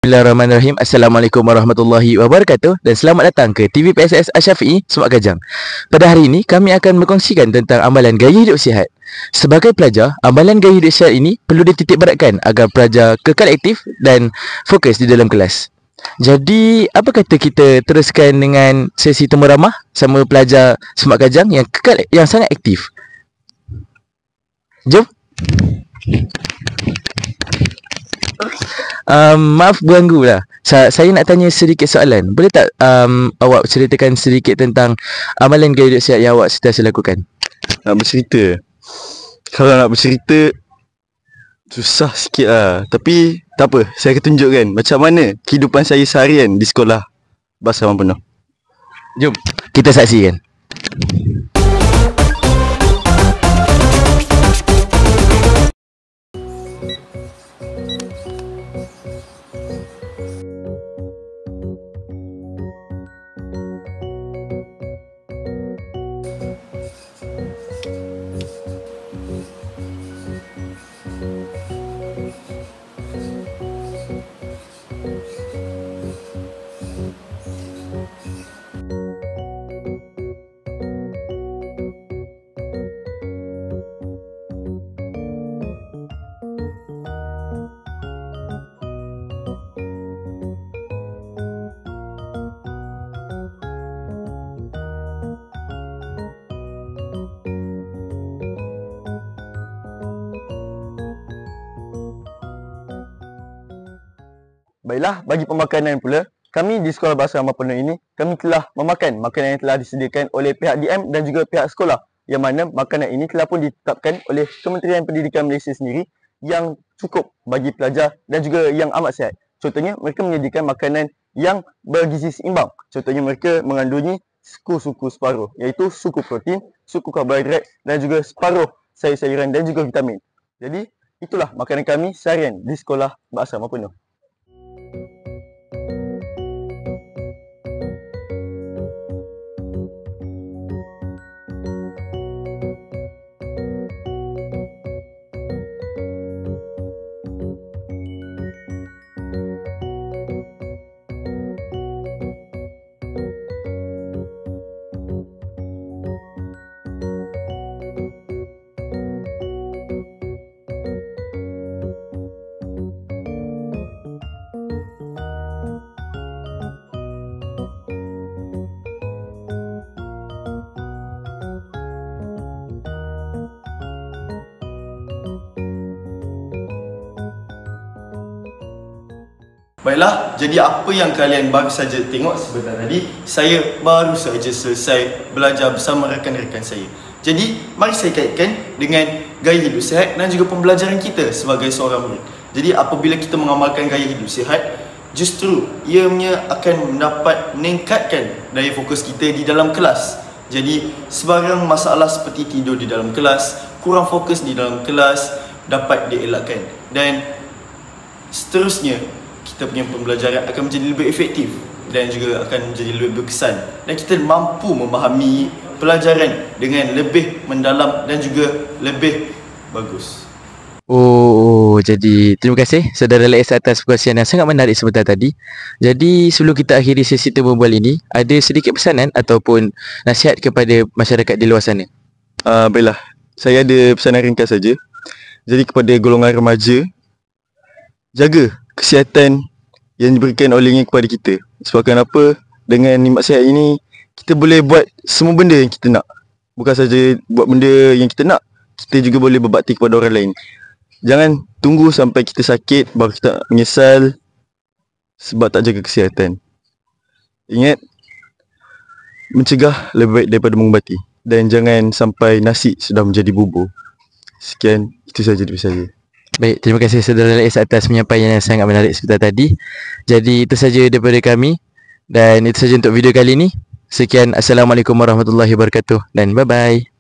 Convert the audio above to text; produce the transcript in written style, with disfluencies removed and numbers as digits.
Bismillahirrahmanirrahim. Assalamualaikum warahmatullahi wabarakatuh dan selamat datang ke TV PSS Syafie, Semak Kajang. Pada hari ini kami akan berkongsikan tentang amalan Gaya Hidup Sihat. Sebagai pelajar, amalan Gaya Hidup Sihat ini perlu dititik beratkan agar pelajar kekal aktif dan fokus di dalam kelas. Jadi, apa kata kita teruskan dengan sesi temu ramah sama pelajar Semak Kajang yang sangat aktif. Jom. Maaf berganggu lah. Saya nak tanya sedikit soalan. Boleh tak awak ceritakan sedikit tentang amalan Gaya Hidup Sihat yang awak sentiasa lakukan? Nak bercerita? Kalau nak bercerita susah sikit lah. Tapi tak apa, saya akan tunjukkan macam mana kehidupan saya seharian di sekolah Bahasa Orang Penuh. Jom kita saksikan. Baiklah, bagi pemakanan pula, kami di Sekolah Bahasa Orang Penuh ini, kami telah memakan makanan yang telah disediakan oleh pihak DM dan juga pihak sekolah, yang mana makanan ini telah pun ditetapkan oleh Kementerian Pendidikan Malaysia sendiri yang cukup bagi pelajar dan juga yang amat sihat. Contohnya, mereka menyediakan makanan yang bergizi seimbang. Contohnya, mereka mengandungi suku-suku separuh, iaitu suku protein, suku karbohidrat dan juga separuh sayur-sayuran dan juga vitamin. Jadi, itulah makanan kami seharian di Sekolah Bahasa Orang Penuh. Baiklah, jadi apa yang kalian baru saja tengok sebentar tadi, saya baru saja selesai belajar bersama rakan-rakan saya. Jadi, mari saya kaitkan dengan gaya hidup sihat dan juga pembelajaran kita sebagai seorang murid. Jadi, apabila kita mengamalkan gaya hidup sihat, justru ianya akan mendapat meningkatkan daya fokus kita di dalam kelas. Jadi, sebarang masalah seperti tidur di dalam kelas, kurang fokus di dalam kelas dapat dielakkan. Dan seterusnya, kita punya pembelajaran akan menjadi lebih efektif dan juga akan menjadi lebih berkesan, dan kita mampu memahami pelajaran dengan lebih mendalam dan juga lebih bagus. Jadi terima kasih saudara Lais atas perkongsian yang sangat menarik sebentar tadi. Jadi sebelum kita akhiri sesi terbual ini, ada sedikit pesanan ataupun nasihat kepada masyarakat di luar sana? Baiklah, saya ada pesanan ringkas saja. Jadi kepada golongan remaja, jaga kesihatan yang diberikan olehnya kepada kita. Sebabkan apa? Dengan nikmat sihat ini, kita boleh buat semua benda yang kita nak. Bukan saja buat benda yang kita nak, kita juga boleh berbakti kepada orang lain. Jangan tunggu sampai kita sakit baru kita menyesal sebab tak jaga kesihatan. Ingat, mencegah lebih baik daripada mengubati. Dan jangan sampai nasi sudah menjadi bubur. Sekian, itu saja dari saya. Baik, terima kasih saudara Lais atas penyampaian yang sangat menarik sebentar tadi. Jadi itu saja daripada kami dan itu saja untuk video kali ini. Sekian, Assalamualaikum warahmatullahi wabarakatuh dan bye-bye.